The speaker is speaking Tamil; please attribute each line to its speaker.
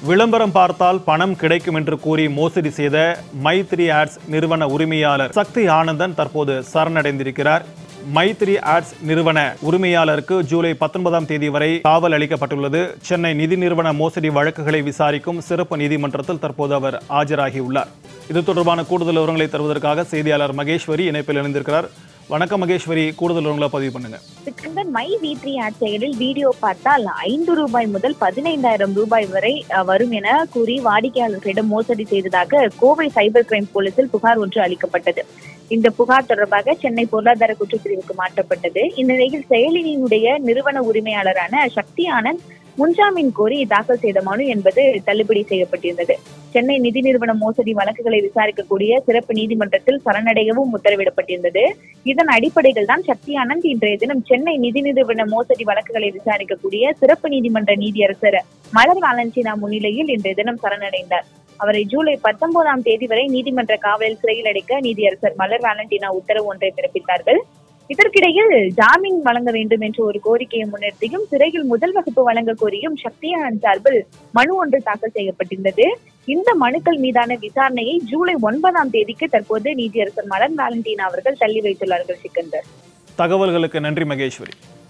Speaker 1: விளம்பரம் பார்த்தால் பணம் கிடைக்கும் என்று கூறி மோசடி செய்த மைத்ரி ஆட்ஸ் நிறுவன உரிமையாளர் சக்தி ஆனந்தன் தற்போது சரணடைந்திருக்கிறார். மைத்ரி ஆட்ஸ் நிறுவன உரிமையாளருக்கு ஜூலை 19ஆம் தேதி வரை காவல் அளிக்கப்பட்டுள்ளது. சென்னை நிதி நிறுவன மோசடி வழக்குகளை விசாரிக்கும் சிறப்பு நீதிமன்றத்தில் தற்போது அவர் ஆஜராகியுள்ளார். இது தொடர்பான கூடுதல் விவரங்களை தருவதற்காக செய்தியாளர் மகேஸ்வரி இணைப்பில் இணைந்திருக்கிறார். வணக்கம் மகேஸ்வரி, கூடுதல் விவரங்களை பதிவு பண்ணுங்க.
Speaker 2: மை வி3 ஆட் செயலில் வீடியோ பார்த்தால் ₹5 முதல் ₹15,000 வரை வரும் என கூறி வாடிக்கையாளர்களிடம் மோசடி செய்ததாக கோவை சைபர் கிரைம் போலீசில் புகார் ஒன்று அளிக்கப்பட்டது. இந்த புகார் தொடர்பாக சென்னை பொருளாதார குற்றப்பிரிவுக்கு மாற்றப்பட்டது. இந்நிலையில் செயலியினுடைய நிறுவன உரிமையாளரான சக்தி ஆனந்த் முன்ஜாமீன் கோரி தாக்கல் செய்த மனு என்பது தள்ளுபடி செய்யப்பட்டிருந்தது. சென்னை நிதி நிறுவன மோசடி வழக்குகளை விசாரிக்கக்கூடிய சிறப்பு நீதிமன்றத்தில் சரணடையவும் உத்தரவிடப்பட்டிருந்தது. இதன் அடிப்படையில் தான் சக்தி ஆனந்த் இன்றைய தினம் சென்னை நிதி நிறுவன மோசடி வழக்குகளை விசாரிக்கக்கூடிய சிறப்பு நீதிமன்ற நீதியரசர் மலர் வாலண்டினா முன்னிலையில் இன்றைய தினம் சரணடைந்தார். அவரை ஜூலை 19ஆம் தேதி வரை நீதிமன்ற காவலில் சிறையில் அடைக்க நீதியரசர் மலர் வாலண்டினா உத்தரவு ஒன்றை பிறப்பித்தார்கள். இதற்கிடையில் ஜாமீன் வழங்க வேண்டும் என்ற ஒரு கோரிக்கையை முன்னிறுத்தியும் சிறையில் முதல் வகுப்பு வழங்க கோரியும் சக்தி ஆனந்த் சார்பில் மனு ஒன்று தாக்கல் செய்யப்பட்டிருந்தது. இந்த மனுக்கள் மீதான விசாரணையை ஜூலை 9ஆம் தேதிக்கு தற்போது நீதியரசர் மலர் வாலண்டினா அவர்கள் தள்ளி வைத்துள்ளார்கள். சிக்கந்தர்,
Speaker 1: தகவல்களுக்கு நன்றி மகேஸ்வரி.